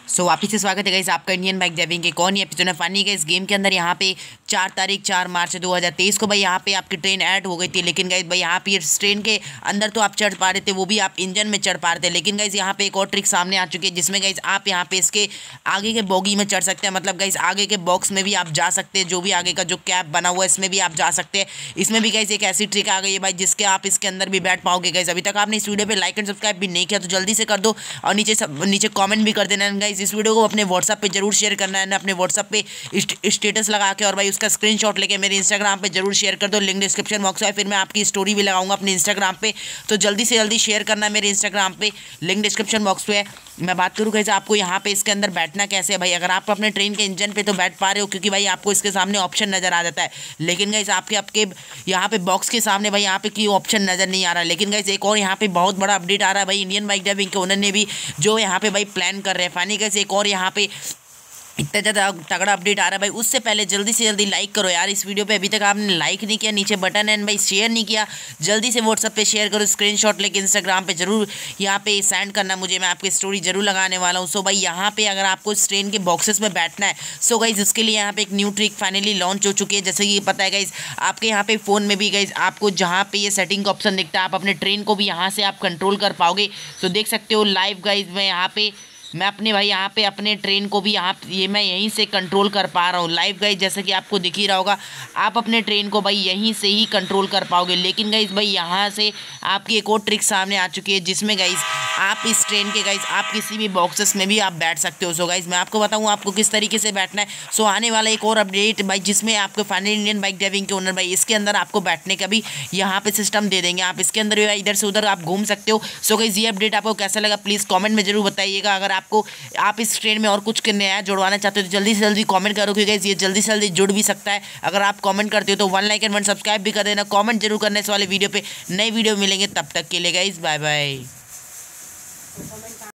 सो वापस से स्वागत है गाइस आपका इंडियन बाइक ड्राइविंग के कौन ही एपिसोड है फनी गाइस। गेम के अंदर यहाँ पे 4 मार्च 2023 को भाई यहाँ पे आपकी ट्रेन ऐड हो गई थी। लेकिन गाइस भाई यहाँ पे इस ट्रेन के अंदर तो आप चढ़ पा रहे थे, वो भी आप इंजन में चढ़ पा रहे थे। लेकिन गाइस यहाँ पे एक और ट्रिक सामने आ चुकी है जिसमें गाइस आप यहाँ पे इसके आगे के बोगी में चढ़ सकते हैं। मतलब गाइस आगे के बॉक्स में भी आप जा सकते हैं, जो भी आगे का जो कैब बना हुआ है इसमें भी आप जा सकते हैं। इसमें भी गाइस एक ऐसी ट्रिक आ गई है भाई जिसके आप इसके अंदर भी बैठ पाओगे। गाइस अभी तक आपने इस वीडियो पे लाइक एंड सब्सक्राइब भी नहीं किया तो जल्दी से कर दो और नीचे कमेंट भी कर देना। गाइस इस वीडियो को अपने व्हाट्सएप पे जरूर शेयर करना है, अपने व्हाट्सएप पे स्टेटस लगा के और भाई उसका स्क्रीनशॉट लेके मेरे इंस्टाग्राम पे जरूर शेयर कर दो। लिंक डिस्क्रिप्शन बॉक्स में, फिर मैं आपकी स्टोरी भी लगाऊंगा अपने इंस्टाग्राम पे, तो जल्दी से जल्दी शेयर करना है मेरे इंस्टाग्राम पे, लिंक डिस्क्रिप्शन बॉक्स पे है। मैं बात करूँ कैसे आपको यहाँ पे इसके अंदर बैठना कैसे है भाई। अगर आप अपने ट्रेन के इंजन पे तो बैठ पा रहे हो क्योंकि भाई आपको इसके सामने ऑप्शन नजर आ जाता है। लेकिन गाइस आपके यहाँ पे बॉक्स के सामने भाई यहाँ पे कोई ऑप्शन नजर नहीं आ रहा। लेकिन गाइस एक और यहाँ पे बहुत बड़ा अपडेट आ रहा है भाई इंडियन बाइक ड्राइविंग के ओनर ने भी, जो यहाँ पे भाई प्लान कर रहे हैं फानी। गाइस एक और यहाँ पे इतना ज़्यादा तगड़ा अपडेट आ रहा है भाई। उससे पहले जल्दी से जल्दी लाइक करो यार इस वीडियो पे। अभी तक आपने लाइक नहीं किया, नीचे बटन है भाई, शेयर नहीं किया, जल्दी से व्हाट्सएप पे शेयर करो, स्क्रीनशॉट लेके इंस्टाग्राम पे जरूर यहाँ पे सेंड करना मुझे, मैं आपकी स्टोरी जरूर लगाने वाला हूँ। सो भाई यहाँ पे अगर आपको इस ट्रेन के बॉक्सेस में बैठना है, सो गाइज उसके लिए यहाँ पे एक न्यू ट्रिक फाइनली लॉन्च हो चुकी है। जैसे कि पता है गाइज आपके यहाँ पे फ़ोन में भी गाइज आपको जहाँ पे ये सेटिंग का ऑप्शन दिखता है, आप अपने ट्रेन को भी यहाँ से आप कंट्रोल कर पाओगे। सो देख सकते हो लाइव गाइज मैं अपने भाई यहाँ पे अपने ट्रेन को भी मैं यहीं से कंट्रोल कर पा रहा हूँ लाइव गाइज। जैसे कि आपको दिख ही रहा होगा, आप अपने ट्रेन को भाई यहीं से ही कंट्रोल कर पाओगे। लेकिन गाइज भाई यहाँ से आपकी एक और ट्रिक सामने आ चुकी है जिसमें गाइज आप इस ट्रेन के गाइज आप किसी भी बॉक्सेस में भी आप बैठ सकते हो। सो गाइज मैं आपको बताऊँ आपको किस तरीके से बैठना है। सो आने वाला एक और अपडेट भाई जिसमें आपको फाइनली इंडियन बाइक ड्राइविंग के ओनर भाई इसके अंदर आपको बैठने का भी यहाँ पे सिस्टम दे देंगे। आप इसके अंदर इधर से उधर आप घूम सकते हो। सो गाइज ये अपडेट आपको कैसा लगा प्लीज़ कॉमेंट में जरूर बताइएगा। अगर आप इस ट्रेन में और कुछ नया जोड़वाना चाहते हो तो जल्दी से जल्दी कमेंट करो क्योंकि ये जल्दी से जल्दी जुड़ भी सकता है। अगर आप कमेंट करते हो तो 1 लाइक एंड 1 सब्सक्राइब भी कर देना। कमेंट जरूर करने इस वाले वीडियो पे। नई वीडियो मिलेंगे, तब तक के लिए गाइस बाय बाय।